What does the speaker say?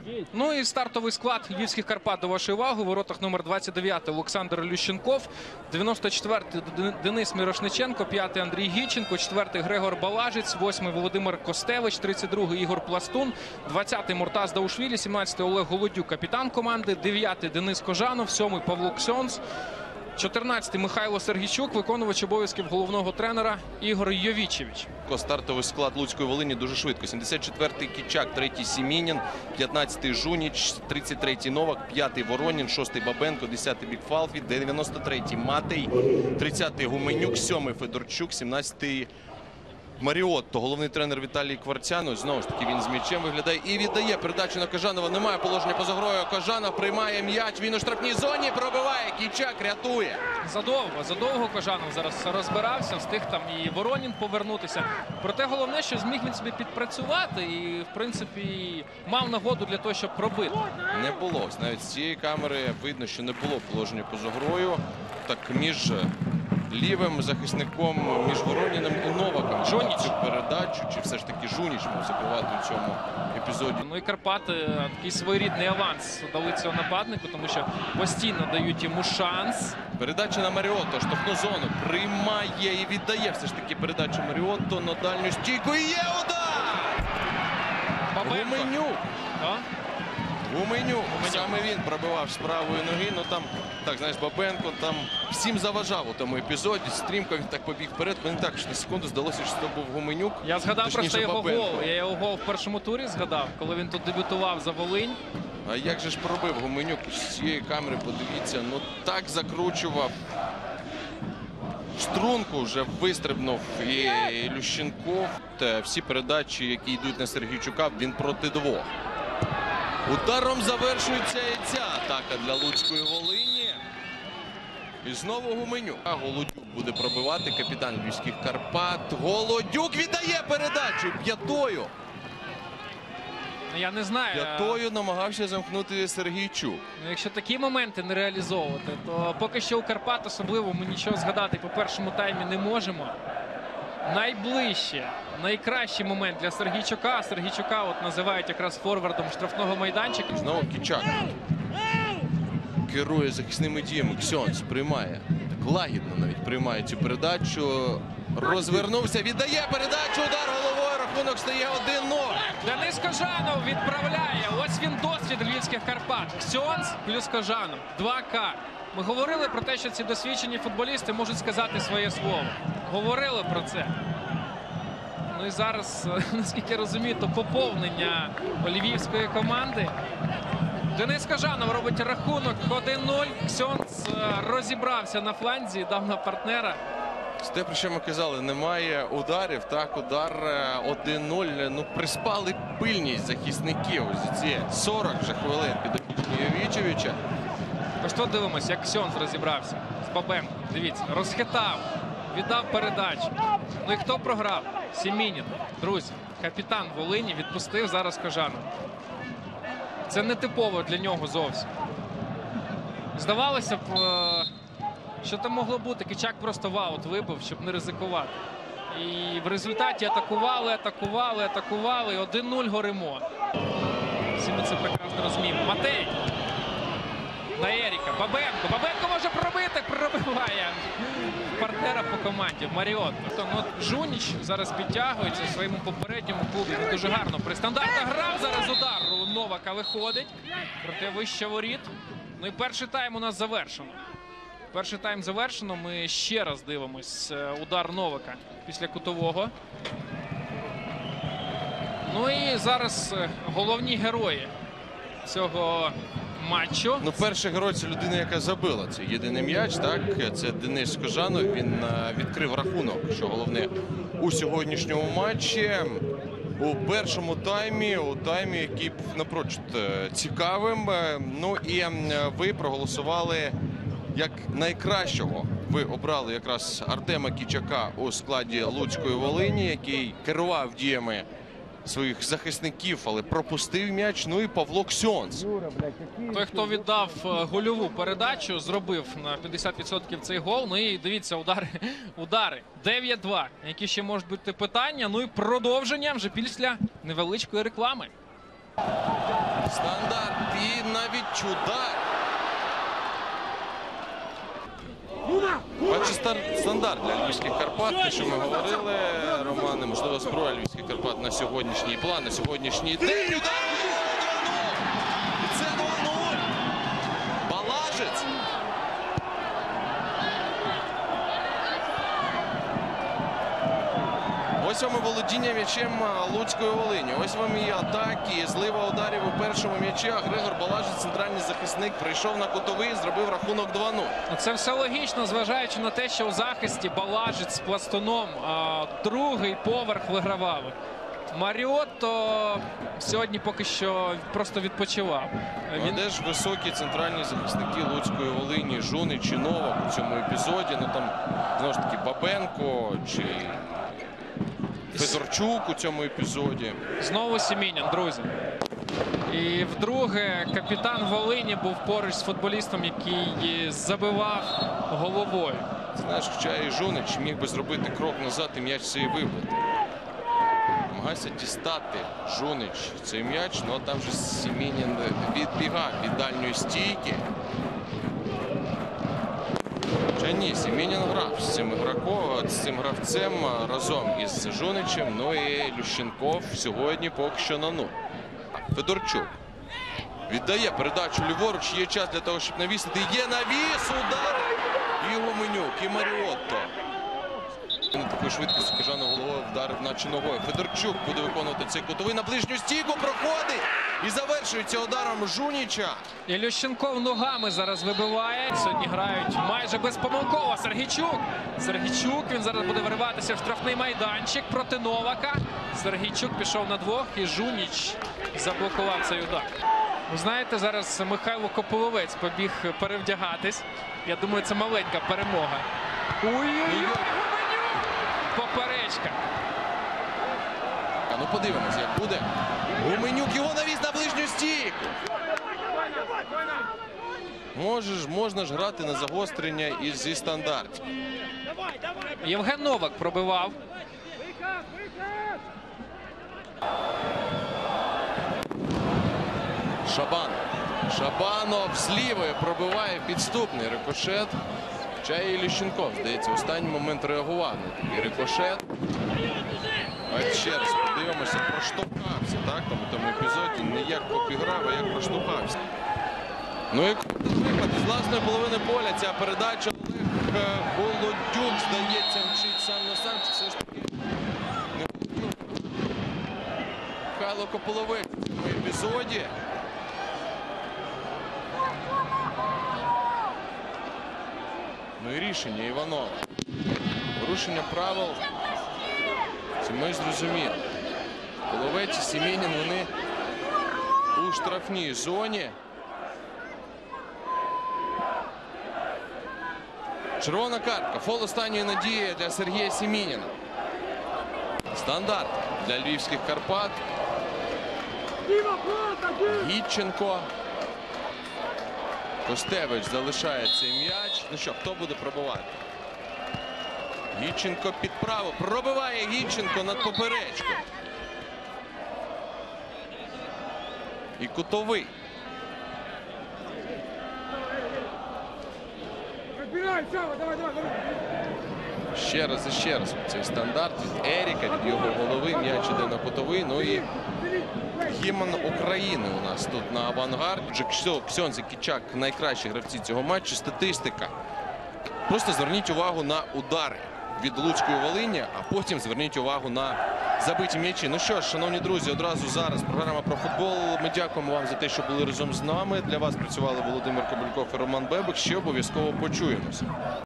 Ну і стартовий склад львівських Карпат до вашої уваги. У воротах номер 29 Олександр Лющенков, 94-й Денис Мірошниченко, 5-й Андрій Гіченко, 4-й Грегор Балажець, 8-й Володимир Костевич, 32-й Ігор Пластун, 20-й Муртаз Даушвілі, 17-й Олег Голодюк, капітан команди, 9-й Денис Кожанов, 7-й Павло Ксьонц, 14-й Михайло Сергійчук, виконувач обов'язків головного тренера Ігор Йовічевич. Стартовий склад Луцької Волині дуже швидко. 74-й Кічак, 3-й Сімінін, 15-й Жуніч, 33-й Новак, 5-й Воронін, 6-й Бабенко, 10-й Бікфалфі, 93-й Матей, 30-й Гуменюк, 7-й Федорчук, 17-й Маріотто. Головний тренер Віталій Кварцян. Знову ж таки він з м'ячем виглядає і віддає передачу на Кожанова. Немає положення поза грою. Кожанов приймає м'яч. Він у штрафній зоні пробиває. Кічак рятує. Задовго Кожанов зараз розбирався. Встиг там і Воронін повернутися. Проте головне, що зміг він собі підпрацювати і, в принципі, мав нагоду для того, щоб пробити. Не було. Ось навіть з цієї камери видно, що не було положення поза грою. Так між лівим захисником, між Вороніним і Новаком. Жуніч. Цю передачу, чи все ж таки Жуніч мав забивати у цьому епізоді. Ну і Карпати такий своєрідний аванс дали цього нападнику, тому що постійно дають йому шанс. Передача на Маріотто, штовхну зону, приймає і віддає все ж таки передачу Маріотто на дальню стійку. І є удар! Бабенко. Гуменюк. Да? Гуменюк. Саме він пробивав з правої ноги. Ну там, так, знаєш, Бабенко там всім заважав у тому епізоді. Стрімко він так побіг вперед. Мені також на секунду здалося, що це був Гуменюк. Я згадав Точніше, просто його Бабенко. гол. Я його гол в першому турі згадав, коли він тут дебютував за Волинь. А як же ж пробив Гуменюк з цієї камери, подивіться, ну так закручував. Струнку вже вистрибнув і Лющенков. Та всі передачі, які йдуть на Сергійчука, він проти двох. Ударом завершується і ця атака для Луцької Волині. І знову Гуменюк. А Голодюк буде пробивати, капітан львівських Карпат. Голодюк віддає передачу п'ятою. Я не знаю. П'ятою намагався замкнути Сергійчук. Ну, якщо такі моменти не реалізовувати, то поки що у Карпат особливо ми нічого згадати по першому таймі не можемо. Найближче, найкращий момент для Сергійчука. Сергійчука от називають якраз форвардом штрафного майданчика. Знову Кічак керує захисними діями. Ксьонц приймає. Так лагідно навіть приймає цю передачу. Розвернувся, віддає передачу, удар головою, рахунок стає 1-0. Денис Кожанов відправляє. Ось він досвід львівських Карпат. Ксьонц плюс Кожанов. 2К. Ми говорили про те, що ці досвідчені футболісти можуть сказати своє слово. Говорили про це. Ну і зараз, наскільки я розумію, то поповнення львівської команди. Денис Кожанов робить рахунок 1-0. Ксьонц розібрався на фланзі, дав на партнера. Те, про що ми казали, немає ударів. Так, удар 1-0. Ну, приспали пильність захисників. Ось ці 40 вже хвилин під Йовічевича. Ось тут дивимося, як Ксьонц розібрався з Бабенко. Дивіться, розхитав, віддав передачу. Ну і хто програв? Сімінін. Друзі, капітан Волині відпустив зараз Кожанова. Це не типово для нього зовсім. Здавалося б, що там могло бути? Кічак просто в аут вибив, щоб не ризикувати. І в результаті атакували і 1-0 горимо. Всі ми це прекрасно розуміємо. Матей. На Еріка. Бабенко може пробити. Пробиває партнера по команді. Маріотто. Ну, Жуніч зараз підтягується в своєму попередньому клубі. Він дуже гарно при стандартах грав. Зараз удар у Новака виходить. Проте вище воріт. Ну і перший тайм у нас завершено. Перший тайм завершено. Ми ще раз дивимось удар Новака після кутового. Ну і зараз головні герої цього матчу. Ну, перший герой – це людина, яка забила цей єдиний м'яч. Так, це Денис Кожанов. Він відкрив рахунок, що головне у сьогоднішньому матчі. У першому таймі, який був напрочуд цікавим. Ну і ви проголосували як найкращого. Ви обрали якраз Артема Кічака у складі Луцької Волині, який керував діями своїх захисників, але пропустив м'яч. Ну і Павло Ксьонц. Той, хто віддав гольову передачу, зробив на 50% цей гол. Ну і дивіться, удари. 9-2. Які ще можуть бути питання. Ну і продовження вже після невеличкої реклами. Стандарт і навіть удар. Бачите, стандарт для Львівських Карпат, те, що ми говорили, Романе, можливо, зброя Львівських Карпат на сьогоднішній план, на сьогоднішній день. Удар! І це 2-0. Балажець. Ось вам і володіння м'ячем Луцької Волині. Ось вам і атаки, злива ударів у першому м'ячі. Григор Балажець, центральний захисник, прийшов на кутовий, зробив рахунок 2-0. Це все логічно, зважаючи на те, що у захисті Балажець з Пластуном другий поверх вигравав. Маріотто сьогодні поки що просто відпочивав. А де ж високі центральні захисники Луцької Волині, Жунич і Новак у цьому епізоді? Ну там, знову ж таки, Бабенко чи Федорчук у цьому епізоді. Знову Сімінін, друзі. І вдруге капітан Волині був поруч з футболістом, який забивав головою. Знаєш, хоча і Жунич міг би зробити крок назад і м'яч цей вибити. Намагайся дістати Жунич цей м'яч, ну а там же Сімінін відбігав від дальньої стійки. Хоча ні, Сімінін грав з цим гравцем разом із Жуничем, ну і Лющенков сьогодні поки що на нуль. Федорчук віддає передачу ліворуч, є час для того, щоб навісити. Є навіс, удар! І Гуменюк, і Маріотто. На такою швидкістю Кажанов головою вдарив наче ногою. Федорчук буде виконувати цей кутовий на ближню стійку, проходить і завершується ударом Жуніча. І Лющенков ногами зараз вибиває. Сьогодні грають майже безпомилково. Сергійчук, він зараз буде вириватися в штрафний майданчик проти Новака. Сергійчук пішов на двох і Жуніч заблокував цей удар. Ви знаєте, зараз Михайло Кополовець побіг перевдягатись. Я думаю, це маленька перемога. Ой-ой-ой! Поперечка. Ну подивимось, як буде. Гуменюк його навіз на ближню стійку. Можна ж грати на загострення зі стандартів. Євген Новак пробивав. Шабанов з лівої пробиває підступний рикошет. Хоча і Лющенков, здається, в останній момент реагував на такий рикошет. А ще раз подивимося, проштовхався, так, там у тому епізоді. Не як попіграв, а як проштовхався. Ну і приклад, з власної половини поля ця передача. Олег Голодюк, здається, мчить сам на сам. Чи все ж таки не Михайло Кополовець в цьому епізоді. Ну і рішення Іванова. Порушення правил. Це ми зрозуміли. Половець і Сімінін, вони у штрафній зоні. Червона картка. Фол останньої надії для Сергія Сімініна. Стандарт для Львівських Карпат. Гідченко. Костевич залишає цей м'яч. Ну що, хто буде пробивати? Гідченко під право. Пробиває Гідченко над поперечку. І кутовий. Ще раз і ще раз. Цей стандарт від Еріка, від його голови. М'яч іде на кутовий. Ну і гімн України у нас тут на авангард. Ксьонз і Кічак – найкращі гравці цього матчу. Статистика. Просто зверніть увагу на удари від Луцької Волині, а потім зверніть увагу на забиті м'ячі. Ну що ж, шановні друзі, одразу зараз програма про футбол. Ми дякуємо вам за те, що були разом з нами. Для вас працювали Володимир Кобильков і Роман Бебик. Ще обов'язково почуємося.